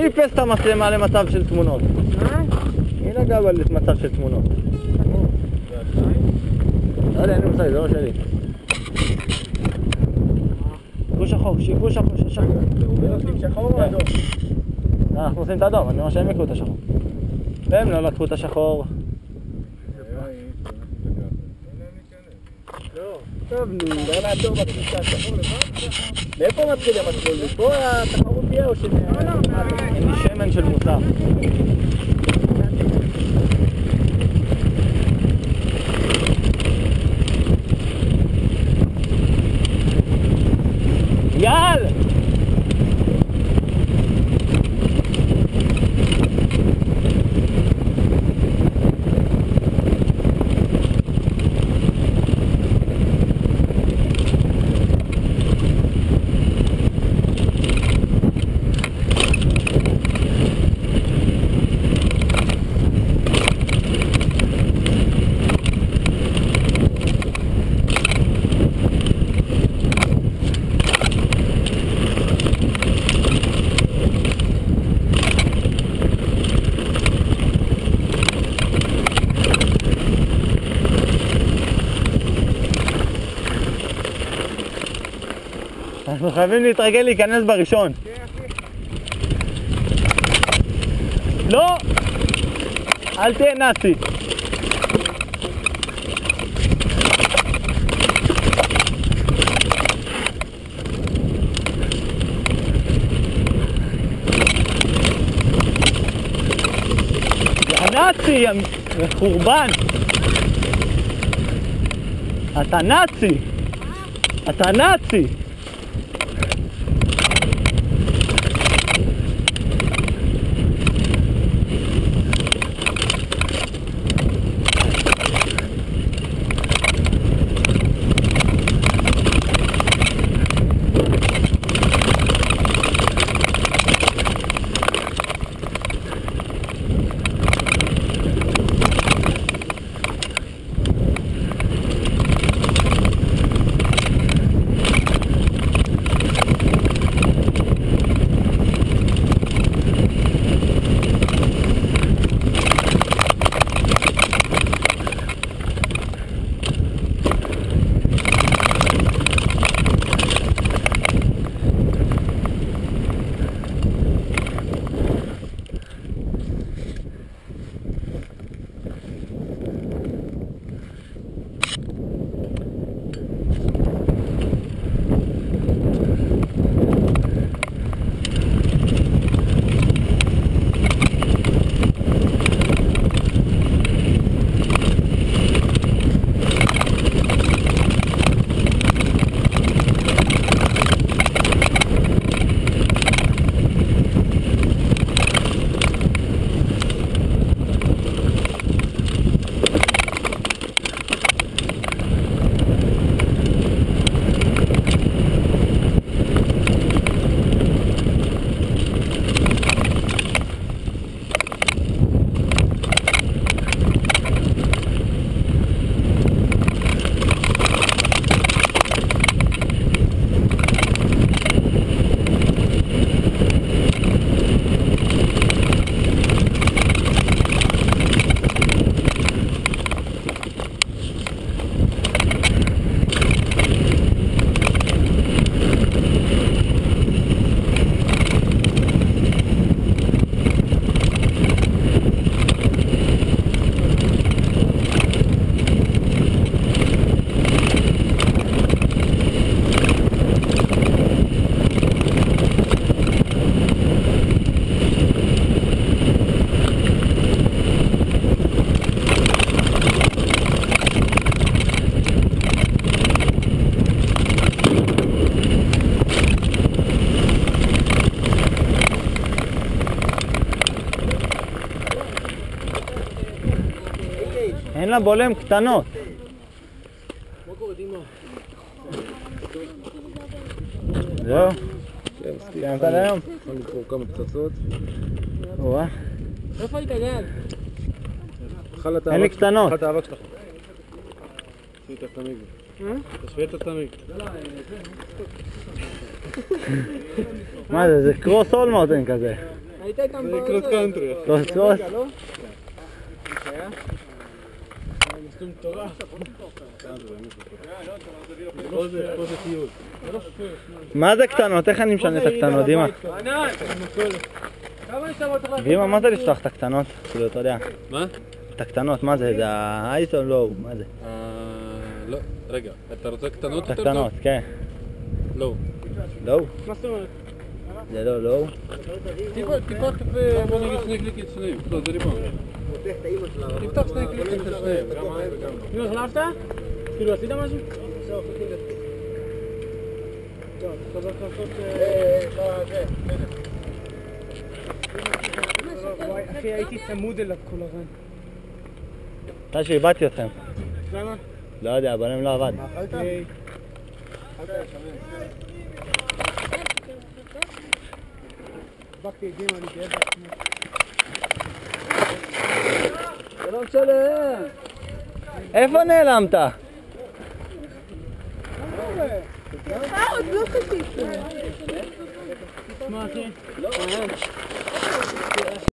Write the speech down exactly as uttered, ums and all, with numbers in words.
איפס את המצלמה למצב של תמונות? מה? מי נגע במצב של תמונות? לא יודע, אני מושג, זה לא שלי. שיקו שחור, שיקו שחור, שחור. שחור או אדום? אנחנו עושים את האדום, אני אומר שהם יקרו את השחור. והם לא לקחו את השחור. טוב, נו, לא לעצור בכניסה, שחור לבד? מאיפה מתחיל המסלול? פה התחרות תהיה או ש... אין לי שמן של מוצר. יאל! אנחנו חייבים להתרגל להיכנס בראשון. לא! אל תהיה נאצי. יא נאצי, יא חורבן. אתה נאצי. אתה נאצי. אין לה בולם קטנות. מה קורה דימה? זהו? סיימת להיום? יכול לקרוא כמה פצצות. וואה. איפה היית גל? אין לי קטנות. אכל את האבק שלך. תשווה את התמיג. תשווה את התמיג. מה זה? זה קרוס אולמוטן כזה. היית גם בזה. קרוס קאנטרי. קרוס קרוס? לא? מסלול מטורף. פה זה טיול. מה זה קטנות? איך אני משנה את הקטנות, דימה? דימה, מה זה לפתוח את הקטנות? כאילו, אתה יודע. מה? את הקטנות, מה זה? זה האייס או לואו? מה זה? לא, רגע, אתה רוצה קטנות את יותר הקטנות, כן. לא. לואו? מה זאת אומרת? זה לא לואו? טיפה, טיפה קפה, בוא נגיד שני קליקים שניים. לא, זה ריבון. תפתח שני קליקים של שניים. נו, החלפת? כאילו עשית משהו? טוב, חזרת לעשות... וואי, אחי, הייתי צמוד אליו כל הזמן. אתה שאיבדתי אתכם. למה? לא יודע, הבלם לא עבד. אכלת? הספקתי את דימה, אני גאה בעצמי. שלום שלום! איפה נעלמת? עוד לא חשבתי. מה אחי?